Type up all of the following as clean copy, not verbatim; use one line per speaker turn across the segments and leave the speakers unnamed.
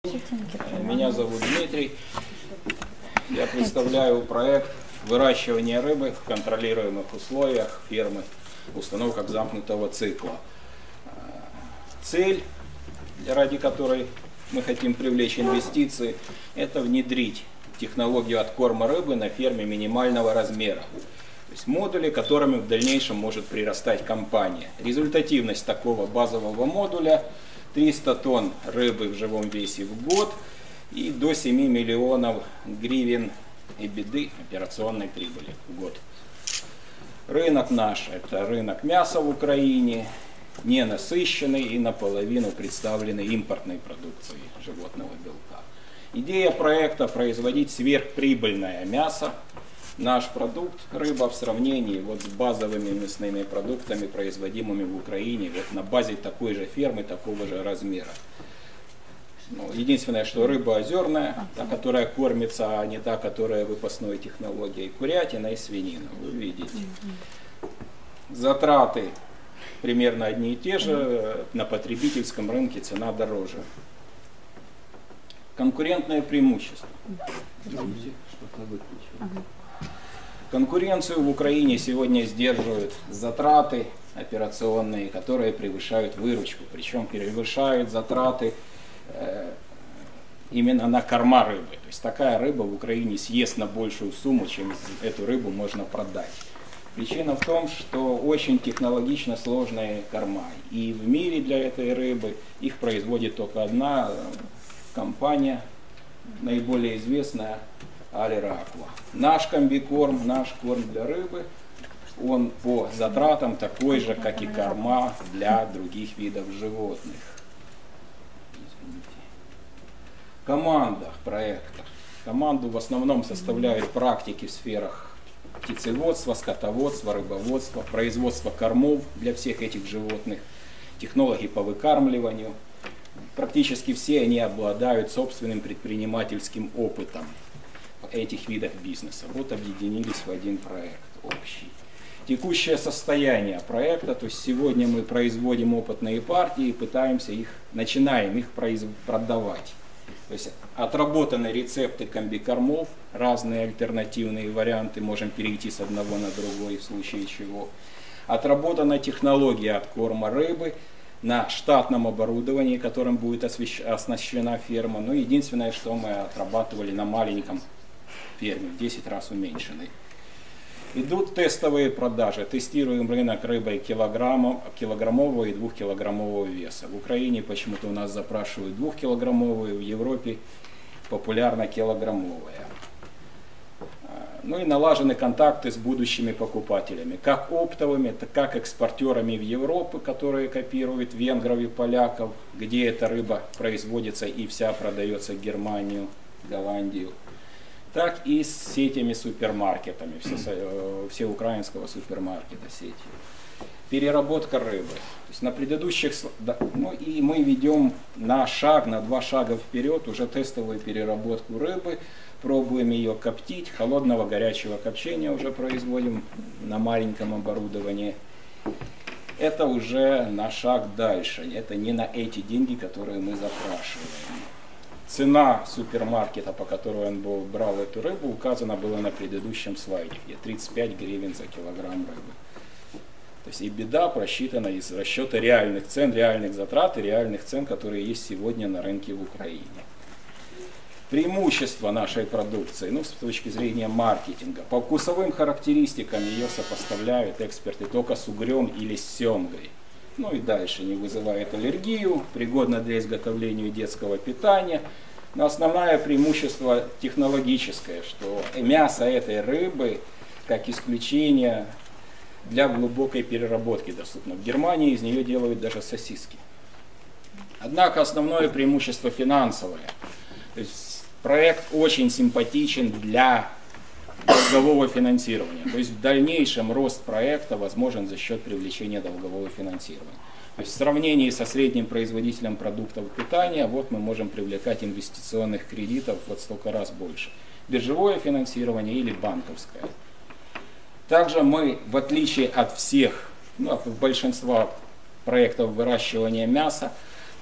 Меня зовут Дмитрий. Я представляю проект выращивания рыбы в контролируемых условиях фермы, установках замкнутого цикла. Цель, ради которой мы хотим привлечь инвестиции, это внедрить технологию откорма рыбы на ферме минимального размера. То есть модули, которыми в дальнейшем может прирастать компания. Результативность такого базового модуля 300 тонн рыбы в живом весе в год и до 7 миллионов гривен EBITDA операционной прибыли в год. Рынок наш — это рынок мяса в Украине, ненасыщенный и наполовину представленный импортной продукцией животного белка. Идея проекта — производить сверхприбыльное мясо. Наш продукт рыба в сравнении с базовыми мясными продуктами, производимыми в Украине, на базе такой же фермы, такого же размера. Единственное, что рыба озерная, та, которая кормится, а не та, которая выпасной технологией, курятина и свинина. Вы видите. Затраты примерно одни и те же, на потребительском рынке цена дороже. Конкурентное преимущество. Конкуренцию в Украине сегодня сдерживают затраты операционные, которые превышают выручку. Причем превышают затраты именно на корма рыбы. То есть такая рыба в Украине съест на большую сумму, чем эту рыбу можно продать. Причина в том, что очень технологично сложные корма. И в мире для этой рыбы их производит только одна компания, наиболее известная — Алера Аква. Наш комбикорм, наш корм для рыбы, он по затратам такой же, как и корма для других видов животных. Команда проекта. Команду в основном составляют практики в сферах птицеводства, скотоводства, рыбоводства, производства кормов для всех этих животных, технологи по выкармливанию. Практически все они обладают собственным предпринимательским опытом этих видов бизнеса. Вот объединились в один проект общий. Текущее состояние проекта, то есть сегодня мы производим опытные партии и начинаем их продавать. То есть отработаны рецепты комбикормов, разные альтернативные варианты, можем перейти с одного на другой в случае чего. Отработана технология откорма рыбы на штатном оборудовании, которым будет оснащена ферма. Но единственное, что мы отрабатывали на маленьком ферме, в 10 раз уменьшенной. Идут тестовые продажи. Тестируем рынок рыбы килограммового и 2-килограммового веса. В Украине почему-то у нас запрашивают 2-килограммовые, в Европе популярна килограммовая. Ну и налажены контакты с будущими покупателями, как оптовыми, так как экспортерами в Европу, которые копируют венгров и поляков, где эта рыба производится и вся продается в Германию, Голландию, так и с сетями супермаркетами, все украинского супермаркета сети. Переработка рыбы. То есть на предыдущих, и мы ведем на 2 шага вперед уже тестовую переработку рыбы, пробуем ее коптить, холодного горячего копчения уже производим на маленьком оборудовании. Это уже на шаг дальше, это не на эти деньги, которые мы запрашиваем. Цена супермаркета, по которой он брал эту рыбу, указана была на предыдущем слайде, где 35 гривен за килограмм рыбы. То есть EBITDA просчитана из расчета реальных цен, реальных затрат и реальных цен, которые есть сегодня на рынке в Украине. Преимущество нашей продукции, с точки зрения маркетинга. По вкусовым характеристикам ее сопоставляют эксперты только с угрем или с семгой. И дальше не вызывает аллергию, пригодна для изготовления детского питания. Но основное преимущество технологическое, что мясо этой рыбы, как исключение, для глубокой переработки доступно. В Германии из нее делают даже сосиски. Однако основное преимущество финансовое. То есть проект очень симпатичен для долгового финансирования. То есть в дальнейшем рост проекта возможен за счет привлечения долгового финансирования. То есть в сравнении со средним производителем продуктов питания, мы можем привлекать инвестиционных кредитов столько раз больше. Биржевое финансирование или банковское. Также мы, в отличие от большинства проектов выращивания мяса,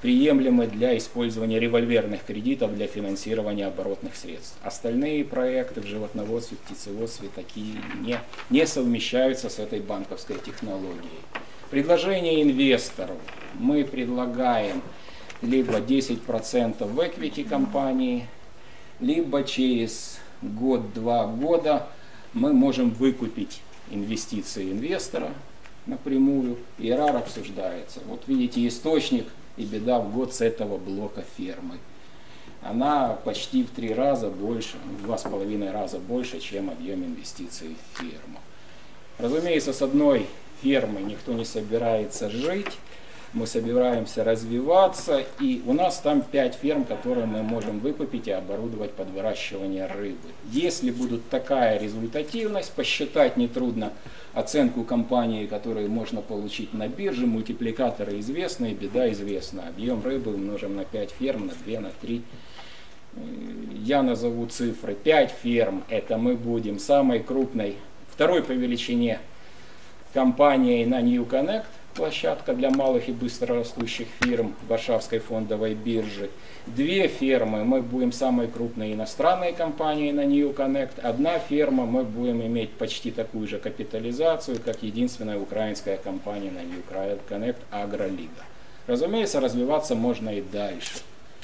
приемлемы для использования револьверных кредитов для финансирования оборотных средств. Остальные проекты в животноводстве, птицеводстве такие не совмещаются с этой банковской технологией. Предложение инвестору. Мы предлагаем либо 10% в equity компании, либо через год-два года мы можем выкупить инвестиции инвестора напрямую. IRR обсуждается. Вот видите источник и беда в год с этого блока фермы. Она почти в 3 раза больше, в 2,5 раза больше, чем объем инвестиций в ферму. Разумеется, с одной фермы никто не собирается жить. Мы собираемся развиваться, и у нас там 5 ферм, которые мы можем выкупить и оборудовать под выращивание рыбы. Если будет такая результативность, посчитать нетрудно оценку компании, которую можно получить на бирже, мультипликаторы известны, беда известна. Объем рыбы умножим на 5 ферм, на 2, на 3. Я назову цифры. 5 ферм, это мы будем самой крупной, второй по величине компанией на New Connect, площадка для малых и быстрорастущих фирм Варшавской фондовой биржи. 2 фермы мы будем самой крупной иностранной компанией на New Connect. 1 ферма мы будем иметь почти такую же капитализацию, как единственная украинская компания на New Connect Агролига. Разумеется, развиваться можно и дальше.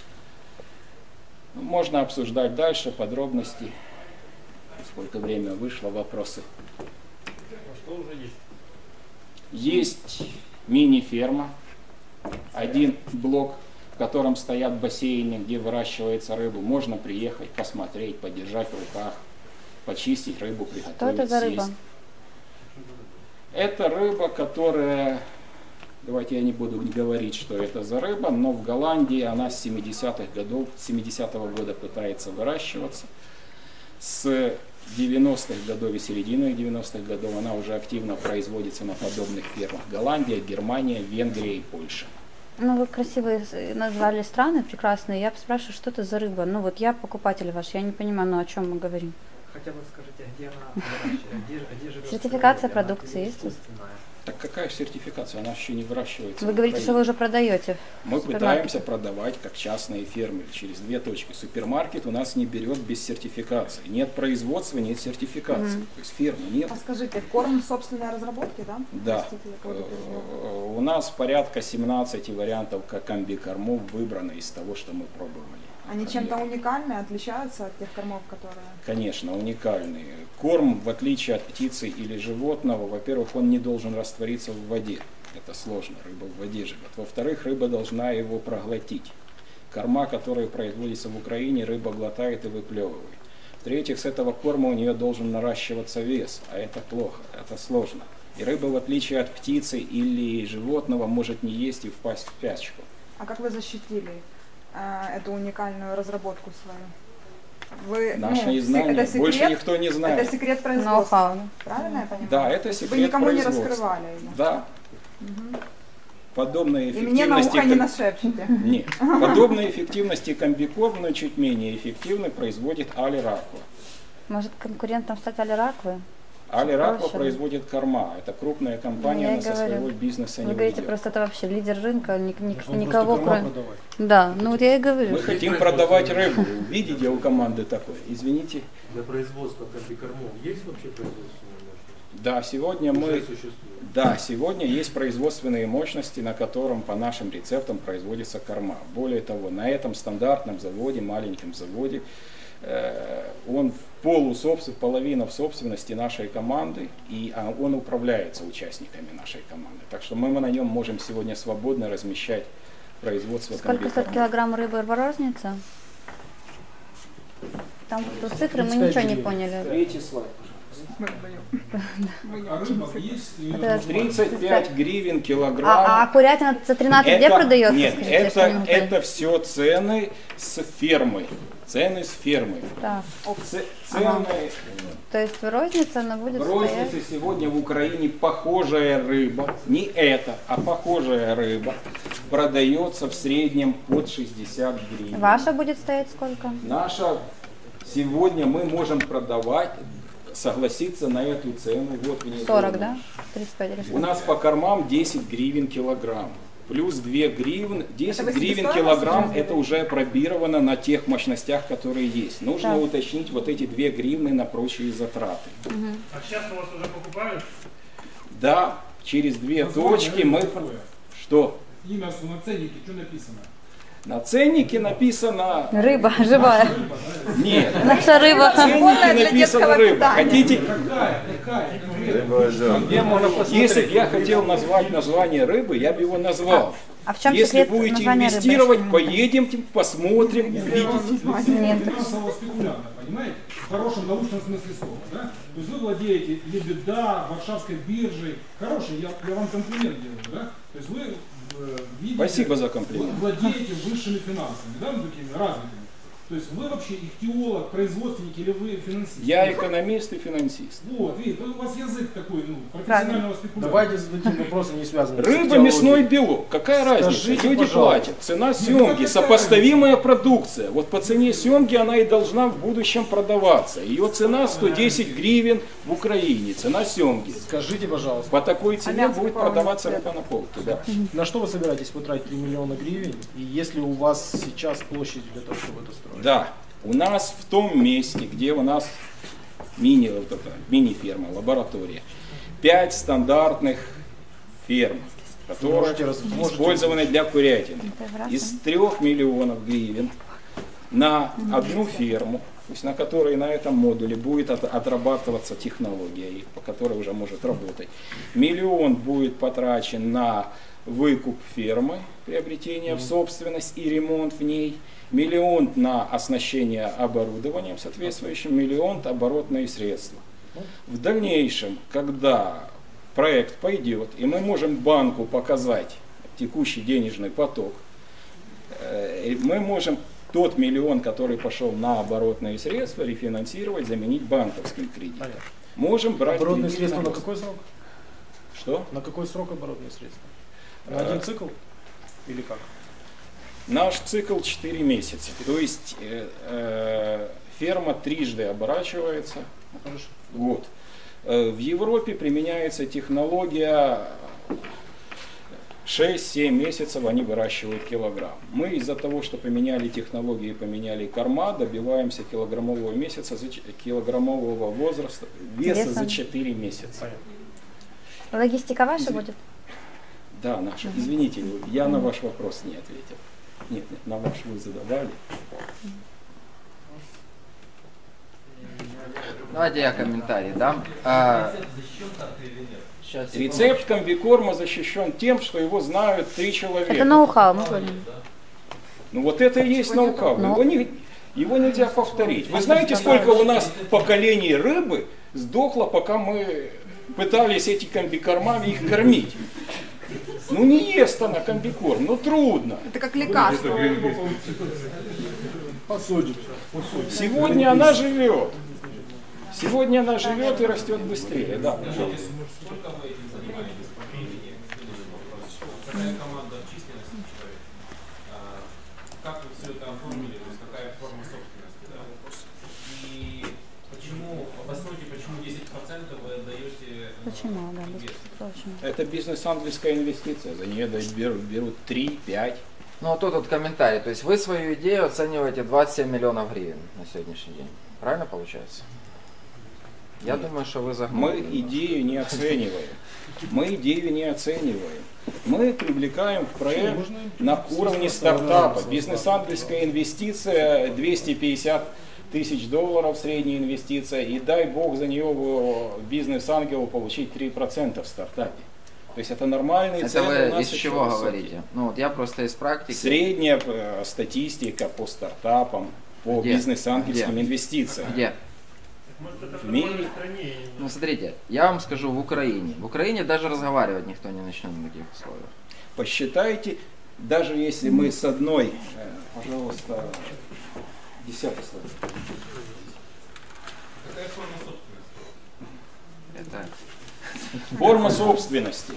Можно обсуждать дальше подробности. Сколько время вышло, вопросы.
Что уже есть?
Есть мини-ферма, 1 блок, в котором стоят бассейны, где выращивается рыба. Можно приехать, посмотреть, подержать в руках, почистить рыбу, приготовить.
Что это за рыба?
Это рыба, которая, давайте я не буду говорить, что это за рыба, но в Голландии она с 70-х годов, с 70-го года пытается выращиваться. С 90-х годов и середины 90-х годов она уже активно производится на подобных фермах. Голландия, Германия, Венгрия и Польша.
Ну, вы красивые назвали страны, прекрасные. Я спрашиваю, что это за рыба? Ну, вот я покупатель ваш, я не понимаю, ну, о чем мы говорим.
Хотя бы скажите, где она выращивается, где живет?
Сертификация продукции есть?
Так какая сертификация? Она еще не выращивается.
Вы говорите, что вы уже продаете.
Мы пытаемся продавать как частные фермы через 2 точки. Супермаркет у нас не берет без сертификации. Нет производства, нет сертификации. То есть фермы нет.
А скажите, корм собственной разработки, да?
Да. У нас порядка 17 вариантов комбикормов выбрано из того, что мы пробовали.
Они чем-то уникальны, отличаются от тех кормов, которые...
Конечно, уникальные. Корм, в отличие от птицы или животного, во-первых, он не должен раствориться в воде. Это сложно, рыба в воде живет. Во-вторых, рыба должна его проглотить. Корма, которые производятся в Украине, рыба глотает и выплевывает. В-третьих, с этого корма у нее должен наращиваться вес, а это плохо, это сложно. И рыба, в отличие от птицы или животного, может не есть и впасть в спячку.
А как вы защитили эту уникальную разработку свою? Вы,
Наши знания,
это секрет,
больше никто не знает.
Это секрет производства,
Ноу-хау.
правильно я понимаю?
Да, это секрет
Вы никому не
производства.
раскрывали его?
Да. Подобной
И мне на
эффективности...
ухо не нашепчете?
Нет. Подобной эффективности комбикорм, но чуть менее эффективный, производит Алираква.
Может, конкурентом стать Алираквы?
Алираква
Проще.
производит корма. Это крупная компания,
Я
она со
говорю.
своего бизнеса
Вы
не
говорите,
уйдет.
просто это вообще лидер рынка,
Он
никого
просто корма
кроме...
продавать.
Да, ну вот я и говорю.
Мы хотим продавать рыбу. Видите, у команды такое. Извините.
Для производства комбикормов есть вообще производственная мощность?
Да, сегодня
Уже
мы...
существует.
Да, сегодня есть производственные мощности, на котором по нашим рецептам производится корма. Более того, на этом стандартном заводе, маленьком заводе, он половина в собственности нашей команды, и он управляется участниками нашей команды. Так что мы на нем можем сегодня свободно размещать производство
Сколько стоит
комбикорма.
килограмм рыбы разница? Там тут цифры, мы ничего не поняли.
Третий слайд.
А рыба есть?
Это
35 гривен килограмм.
А курятина за 13 где продается?
Нет,
скажите, что не могу понять?
это все цены с фермы. Цены с фермы.
Так,
Цены
то есть розница, она будет
в рознице
стоять?
сегодня в Украине похожая рыба, не эта, а похожая рыба, продается в среднем под 60 гривен.
Ваша будет стоять сколько?
Наша сегодня мы можем продавать, согласиться на эту цену. Вот
40, да? 35 или
У
60?
нас по кормам 10 гривен килограмм. плюс 2 гривны, 10
Это
гривен
себестоимость
килограмм,
уже?
это уже пробировано на тех мощностях, которые есть. Нужно
Да.
уточнить вот эти 2 гривны на прочие затраты.
А сейчас у вас уже покупают?
Да, через 2 точки мы...
Какое?
Что?
Имя на ценнике, что написано?
На ценнике написано...
Рыба живая.
Рыба, да?
Нет,
Наша рыба.
на ценнике
для
написано
детского
рыба.
питания.
Хотите...
Какая?
Если бы я хотел назвать название рыбы, я бы его назвал.
А в чем
Если
секрет
будете
названия рыбы?
инвестировать,
Что?
поедемте, посмотрим, увидите.
Нет.
Финансового спекулянта, понимаете? В хорошем научном смысле слова, да? То есть вы владеете Лебеда, Варшавской биржей. Хороший, я вам комплимент делаю, да? То есть вы видите...
Спасибо за
Вы
комплимент.
владеете высшими финансами, да, ну, такими развитыми. То есть вы вообще ихтиолог, производственник или вы финансист?
Я экономист и финансист.
Вот, видите, у вас язык такой, ну, профессионального спекулянта.
Давайте зададим вопросы, не связанные с
Рыба,
теологией.
мясной белок. Какая разница?
Скажите,
Люди
пожалуйста.
платят. Цена семги, сопоставимая продукция. Вот по цене семги она и должна в будущем продаваться. Ее цена 110 гривен в Украине. Цена семги.
Скажите, пожалуйста,
По такой цене
мясо
будет
какого
продаваться
цвета?
рыба на полке. Да.
на что вы собираетесь потратить 3 миллиона гривен? И есть ли у вас сейчас площадь для того, чтобы это строить?
Да. У нас в том месте, где у нас мини-ферма, лаборатория, 5 стандартных ферм, которые
Можете
использованы для курятины.
Это раз.
Из 3 миллионов гривен на одну ферму, то есть на которой на этом модуле будет отрабатываться технология, по которой уже может работать. 1 миллион будет потрачен на выкуп фермы, приобретение в собственность и ремонт в ней. 1 миллион на оснащение оборудованием соответствующим, 1 миллион оборотные средства. В дальнейшем, когда проект пойдет, и мы можем банку показать текущий денежный поток, мы можем тот 1 миллион, который пошел на оборотные средства, рефинансировать, заменить банковским кредитом.
Понятно.
Можем брать
Оборотные
кредит
средства на
рост.
какой срок?
Что?
На какой срок оборотные средства? На один цикл? Или как?
Наш цикл 4 месяца. То есть ферма трижды оборачивается
Хорошо.
в год. В Европе применяется технология 6-7 месяцев они выращивают килограмм. Мы из-за того, что поменяли технологии, поменяли корма, добиваемся килограммового килограммового возраста, веса за 4 месяца.
Понятно.
Логистика ваша будет?
Да, наша. Извините, я на ваш вопрос не ответил. Нет, на ваш вы задавали.
Давайте я комментарий дам. Сейчас,
Рецепт комбикорма защищен тем, что его знают 3 человека.
Это ноу-хау, мы поняли.
Ну вот это и есть ноу-хау. Его нельзя повторить. Вы знаете, сколько у нас поколений рыбы сдохло, пока мы пытались эти комбикормами их кормить? Ну не ест она комбикорм, ну трудно.
Это как лекарство.
Посудим.
Сегодня она живет. Сегодня она живет и растет быстрее. Да, пожалуйста.
Сколько вы этим занимаетесь по времени? Какая команда в численности человек? Как вы все это оформили? То есть какая форма собственности? Да? И почему, обоснуйте, почему 10% вы отдаете
Очень мало, да,
инвестору?
очень мало.
Это бизнес-ангельская инвестиция. За нее берут 3-5.
Ну вот тут вот комментарий. То есть вы свою идею оцениваете 27 миллионов гривен на сегодняшний день. Правильно получается? Я думаю, что вы загнули.
Мы идею не оцениваем. Мы идею не оцениваем. Мы привлекаем в проект на уровне стартапа. Бизнес-ангельская инвестиция 250 тысяч долларов средняя инвестиция. И дай бог за нее бизнес-ангелу получить 3% в стартапе. То есть это нормальные
Это
цены. у
вы
нас
из
еще
чего
высокие.
говорите? Ну вот я просто из практики.
Средняя статистика по стартапам, по
Где?
бизнес-ангельским
Где?
инвестициям.
Где?
Может, это в
В мире.
другой стране?
Ну смотрите, я вам скажу, в Украине. В Украине даже разговаривать никто не начнет на таких условиях.
Посчитайте, даже если мы с одной, пожалуйста, 10-й слайд.
Какая форма собственности?
Это
Форма собственности.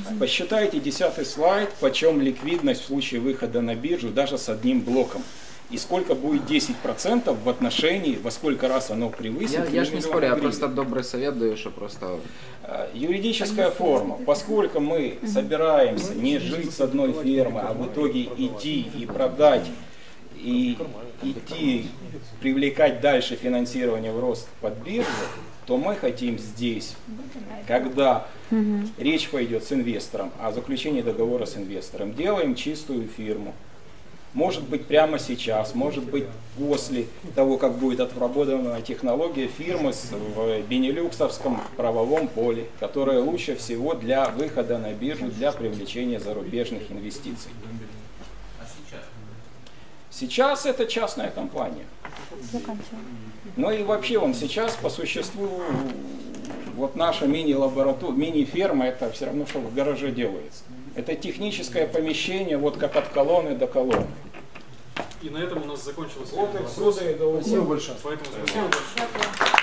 Посчитайте 10-й слайд, почем ликвидность в случае выхода на биржу даже с одним блоком. и сколько будет 10% в отношении, во сколько раз оно превысит.
Я же не спорю, я
гривен.
просто добрый совет даю, что просто...
Юридическая форма. Поскольку мы собираемся не жить с одной фермы, а в итоге идти и продать, и идти привлекать дальше финансирование в рост под биржу, то мы хотим здесь, когда речь пойдет с инвестором, о заключении договора с инвестором, делаем чистую фирму. Может быть прямо сейчас, может быть после того, как будет отработана технология фирмы в бенилюксовском правовом поле, которая лучше всего для выхода на биржу, для привлечения зарубежных инвестиций.
А сейчас?
Сейчас это частная компания. Ну и вообще он сейчас по существу, вот наша мини-лаборатория, мини-ферма, это все равно, что в гараже делается. Это техническое помещение, вот как от колонны до колонны.
И на этом у нас закончилось.
Вот отсюда и до угла.
Спасибо большое.
Поэтому спасибо большое.